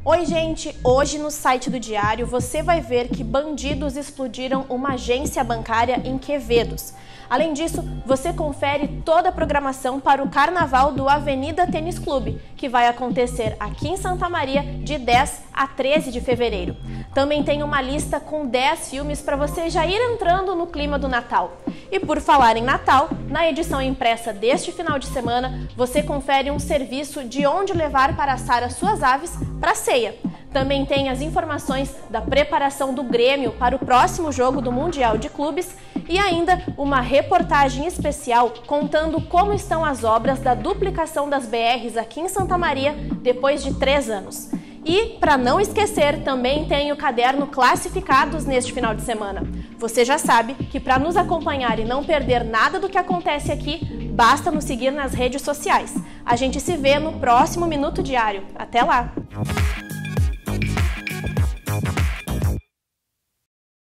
Oi gente, hoje no site do Diário você vai ver que bandidos explodiram uma agência bancária em Quevedos. Além disso, você confere toda a programação para o Carnaval do Avenida Tênis Clube, que vai acontecer aqui em Santa Maria de 10 a 13 de fevereiro. Também tem uma lista com 10 filmes para você já ir entrando no clima do Natal. E por falar em Natal, na edição impressa deste final de semana, você confere um serviço de onde levar para assar as suas aves para a ceia. Também tem as informações da preparação do Grêmio para o próximo jogo do Mundial de Clubes e ainda uma reportagem especial contando como estão as obras da duplicação das BRs aqui em Santa Maria depois de 3 anos. E, para não esquecer, também tem o caderno Classificados neste final de semana. Você já sabe que para nos acompanhar e não perder nada do que acontece aqui, basta nos seguir nas redes sociais. A gente se vê no próximo Minuto Diário. Até lá!